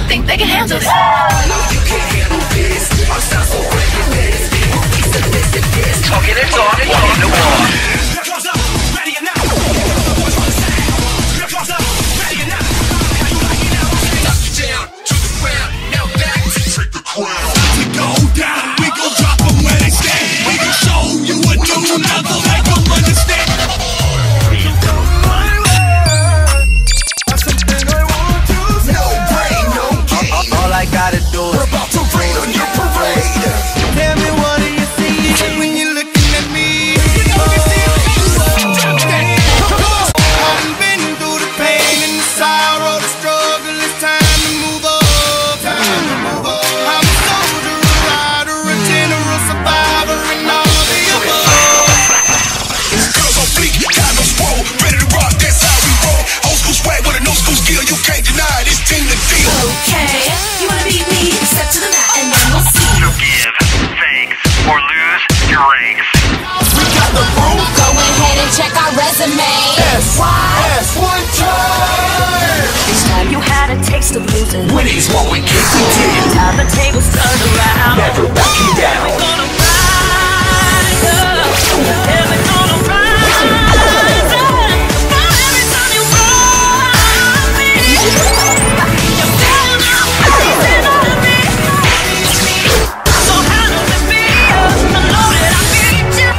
think they can handle this? No, you can't handle this. I'm sound so great with this. Talking it, talking the war. Here comes up, ready or not. Here comes up, ready or not. How you like it now? Touchdown to the ground, now back to take the crown. We go down, we gon' drop them where they stand. We gon' show you a new level, make them understand. All I gotta do is we're about to rain on your parade. tell me what do you see when you're looking at me. I've been through the pain and the sorrow, the struggle. It's time to move up. I'm a soldier, a rider, a general, survivor, and all the above. Girls on fleek, diamonds roll, ready to rock. That's how we roll. Old school swag with a no school skill. You can't deny this team the deal. Okay, you wanna beat me? Step to the mat and then we'll see. So give thanks or lose your ranks. We got the proof. Go ahead and check our resume. One time. Each time you had a taste of losing. Winning's what we keep we did. Time the tables turned around. Never backing down. We're gonna rise up. Yeah, we're gonna rise up. Every time you roll me, you're feeling on me. So how does it feel to know that I beat you?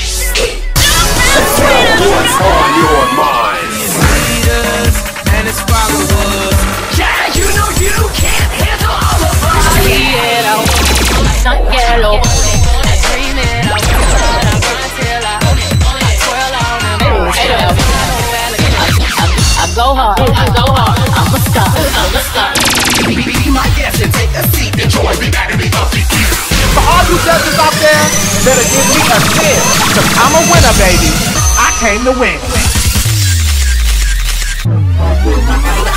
What's on your mind? Leaders and its followers. Yeah, you know you can't handle all of us. Not yellow. I dream it out. I run till I twirl on them. I go hard. I'm a star. Be my guest and take a seat. Enjoy me back and be bumpy. For all you judges out there, better give me a 10, 'cause I'm a winner, baby. I came to win.